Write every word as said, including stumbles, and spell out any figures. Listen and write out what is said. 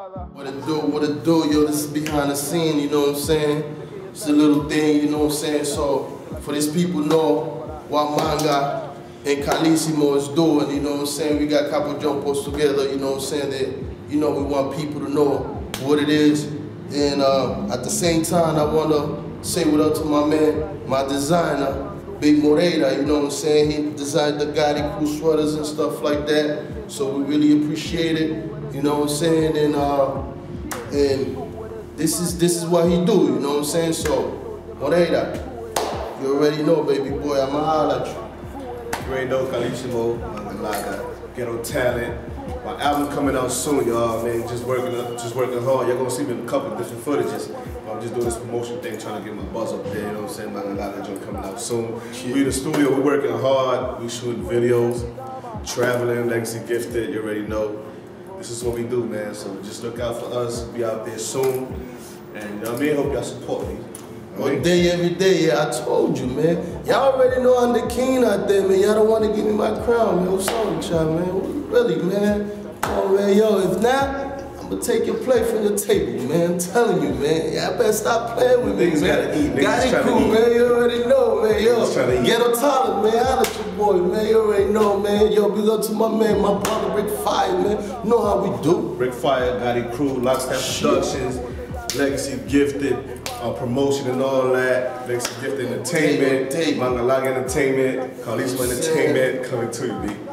What it do, what it do, yo, this is behind the scene, you know what I'm saying? It's a little thing, you know what I'm saying? So, for these people know what Manga and Carlissimo is doing, you know what I'm saying? We got a couple jump posts together, you know what I'm saying? That, you know, we want people to know what it is. And uh, at the same time, I want to say what up to my man, my designer, Big Moreira, you know what I'm saying? He designed the Gotti Crew sweaters and stuff like that. So we really appreciate it, you know what I'm saying? And uh, and this is this is what he do, you know what I'm saying? So, Moreira, you already know, baby boy, I'ma holler at you. You already know Carlissimo, Manga, Ghetto Talent. My album coming out soon, y'all, man. Just working just working hard. You're gonna see me in a couple of different footages. I'm just doing this promotion thing, trying to get my buzz up there, you know what I'm saying? Manga joint coming out soon. We in the studio, we're working hard, we shooting videos, traveling, Legacy Gifted, you already know. This is what we do, man. So just look out for us, be out there soon. And you know what I mean? Hope y'all support me. One day, every day, yeah, I told you, man. Y'all already know I'm the king out there, man. Y'all don't want to give me my crown, man. What's wrong with y'all, man? Really, man? Oh, man, yo, if not, I'm going to take your plate from your table, man. I'm telling you, man. Y'all better stop playing with me, niggas man. Gotta eat. Niggas Gotti Crew, man. You already know, man. Yo, Ghetto Talent, man. Holla at your boy, man. You already know, man. Yo, big up to my man, my brother, Rick Fire, man. You know how we do. Rick Fire, Gotti Crew, Lockstep Productions, Legacy Gifted, uh, promotion and all that. Legacy Gifted Entertainment, Manga Entertainment, Carlissimo Entertainment, coming to you, B.